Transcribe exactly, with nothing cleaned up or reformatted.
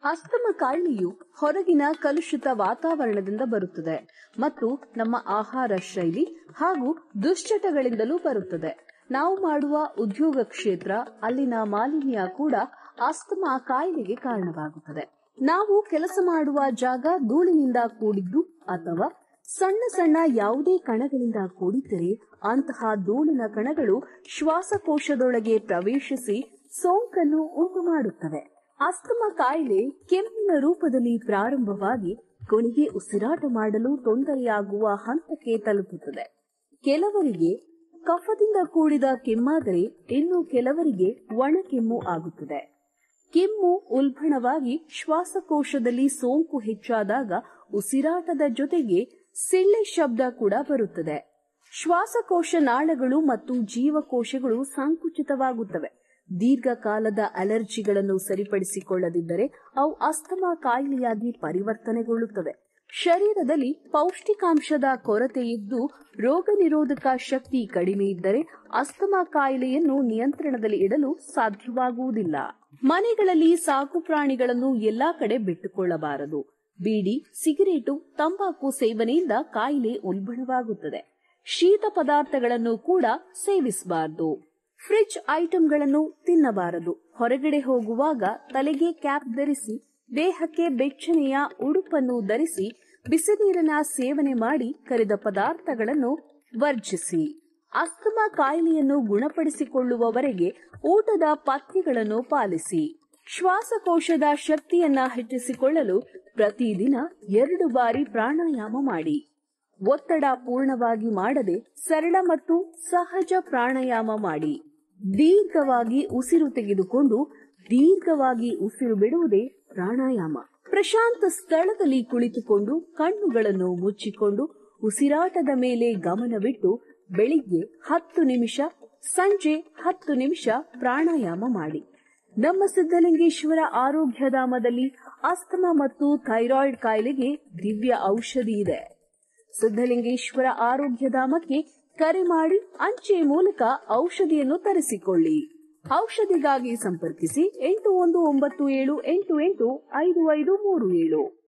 Asthma ಕಾಯಿಲೆಯು ಹೊರಗಿನ ಕಲುಷಿತ ವಾತಾವರಣದಿಂದ ಬರುತ್ತದೆ ಮತ್ತು ನಮ್ಮ ಆಹಾರ ಶೈಲಿ ಹಾಗೂ ದುಶ್ಚಟಗಳಿಂದಲೂ ಬರುತ್ತದೆ. ನಾವು ಮಾಡುವ ಉದ್ಯೋಗ ಕ್ಷೇತ್ರ, ಅಲ್ಲಿನ ಮಾಲಿನ್ಯ ಕೂಡ ಅಸ್ತಮ ಕಾಯಿಲೆಗೆ ಕಾರಣವಾಗುತ್ತದೆ. ನಾವು ಕೆಲಸ ಮಾಡುವ ಜಾಗ ಧೂಳಿನಿಂದ ಕೂಡಿದ್ದು ಅಥವಾ ಸಣ್ಣ ಸಣ್ಣ ಯಾವುದೇ ಕಣಗಳಿಂದ ಕೂಡಿದ್ದರೆ ಅಂತಹ ಧೂಳಿನ ಕಣಗಳು ಶ್ವಾಸಕೋಶದೊಳಗೆ ಪ್ರವೇಶಿಸಿ ಸೋಂಕನ್ನು ಉಂಟು ಮಾಡುತ್ತವೆ. ಅಸ್ತಮ ಕಾಯಿಲೆ ಕೆಮ್ಮಿನ ರೂಪದಲ್ಲಿ ಪ್ರಾರಂಭವಾಗಿ ಕೊನೆಗೆ ಉಸಿರಾಟ ಮಾಡಲು ತೊಂದರೆಯಾಗುವ ಹಂತಕ್ಕೆ ತಲುಪುತ್ತದೆ. ಕೆಲವರಿಗೆ ಕಫದಿಂದ ಕೂಡಿದ ಕೆಮ್ಮಾದರೆ ಇನ್ನು ಕೆಲವರಿಗೆ ಒಣಕೆಮ್ಮು ಆಗುತ್ತದೆ. ಕೆಮ್ಮು ಉಲ್ಬಣವಾಗಿ ಶ್ವಾಸಕೋಶದಲ್ಲಿ ಸೋಂಕು ಹೆಚ್ಚಾದಾಗ ಉಸಿರಾಟದ ಜೊತೆಗೆ ಸಿಳ್ಳೆ ಶಬ್ದ ಕೂಡ ಬರುತ್ತದೆ. ಶ್ವಾಸಕೋಶ ನಾಳಗಳು ಮತ್ತು ಜೀವಕೋಶಗಳು ಸಂಕುಚಿತವಾಗುತ್ತವೆ. ದೀರ್ಘಕಾಲದ ಅಲರ್ಜಿಗಳನ್ನು ಸರಿಪಡಿಸಿಕೊಳ್ಳದಿದ್ದರೆ ಅವು ಅಸ್ತಮ ಕಾಯಿಲೆಯಾಗಿ ಪರಿವರ್ತನೆಗೊಳ್ಳುತ್ತವೆ. ಶರೀರದಲ್ಲಿ ಪೌಷ್ಟಿಕಾಂಶದ ಕೊರತೆ ಇದ್ದು ರೋಗ ನಿರೋಧಕ ಶಕ್ತಿ ಕಡಿಮೆ ಇದ್ದರೆ ಅಸ್ತಮ ಕಾಯಿಲೆಯನ್ನು ನಿಯಂತ್ರಣದಲ್ಲಿ ಇಡಲು ಸಾಧ್ಯವಾಗುವುದಿಲ್ಲ. ಮನೆಗಳಲ್ಲಿ ಸಾಕು ಪ್ರಾಣಿಗಳನ್ನು ಎಲ್ಲಾ ಕಡೆ ಬಿಟ್ಟುಕೊಳ್ಳಬಾರದು. ಬೀಡಿ, ಸಿಗರೇಟು, ತಂಬಾಕು ಸೇವನೆಯಿಂದ ಕಾಯಿಲೆ ಉಲ್ಬಣವಾಗುತ್ತದೆ. ಶೀತ ಪದಾರ್ಥಗಳನ್ನು ಕೂಡ ಸೇವಿಸಬಾರದು. ಫ್ರಿಡ್ಜ್ ಐಟಂಗಳನ್ನು ತಿನ್ನಬಾರದು. ಹೊರಗಡೆ ಹೋಗುವಾಗ ತಲೆಗೆ ಕ್ಯಾಪ್ ಧರಿಸಿ, ದೇಹಕ್ಕೆ ಬೆಚ್ಚನೆಯ ಉಡುಪನ್ನು ಧರಿಸಿ, ಬಿಸಿ ನೀರಿನ ಸೇವನೆ ಮಾಡಿ ಕರಿದ ಪದಾರ್ಥಗಳನ್ನು ವರ್ಜಿಸಿ. ಅಸ್ತಮ ಕಾಯಿಲೆಯನ್ನು ಗುಣಪಡಿಸಿಕೊಳ್ಳುವವರೆಗೆ ಊಟದ ಪಥ್ಯಗಳನ್ನು ಪಾಲಿಸಿ. ಶ್ವಾಸಕೋಶದ ಶಕ್ತಿಯನ್ನ ಹೆಚ್ಚಿಸಿಕೊಳ್ಳಲು ಪ್ರತಿದಿನ ಎರಡು ಬಾರಿ ಪ್ರಾಣಾಯಾಮ ಮಾಡಿ. ಒತ್ತಡ ಪೂರ್ಣವಾಗಿ ಮಾಡದೆ ಸರಳ ಮತ್ತು ಸಹಜ ಪ್ರಾಣಾಯಾಮ ಮಾಡಿ. ದೀರ್ಘವಾಗಿ ಉಸಿರು ತೆಗೆದುಕೊಂಡು ದೀರ್ಘವಾಗಿ ಉಸಿರು ಬಿಡುವುದೇ ಪ್ರಾಣಾಯಾಮ. ಪ್ರಶಾಂತ ಸ್ಥಳದಲ್ಲಿ ಕುಳಿತುಕೊಂಡು ಕಣ್ಣುಗಳನ್ನು ಮುಚ್ಚಿಕೊಂಡು ಉಸಿರಾಟದ ಮೇಲೆ ಗಮನವಿಟ್ಟು ಬೆಳಿಗ್ಗೆ ಹತ್ತು ನಿಮಿಷ, ಸಂಜೆ ಹತ್ತು ನಿಮಿಷ ಪ್ರಾಣಾಯಾಮ ಮಾಡಿ. ನಮ್ಮ ಸಿದ್ಧಲಿಂಗೇಶ್ವರ ಆರೋಗ್ಯಧಾಮದಲ್ಲಿ ಅಸ್ತಮ ಮತ್ತು ಥೈರಾಯ್ಡ್ ಕಾಯಿಲೆಗೆ ದಿವ್ಯ ಔಷಧಿ ಇದೆ. ಸಿದ್ಧಲಿಂಗೇಶ್ವರ ಆರೋಗ್ಯಧಾಮಕ್ಕೆ ಕರೆ ಮಾಡಿ ಅಂಚೆ ಮೂಲಕ ಔಷಧಿಯನ್ನು ತರಿಸಿಕೊಳ್ಳಿ. ಔಷಧಿಗಾಗಿ ಸಂಪರ್ಕಿಸಿ ಎಂಟು ಒಂದು ಒಂಬತ್ತು ಏಳು ಎಂಟು ಎಂಟು ಐದು ಐದು ಮೂರು ಏಳು.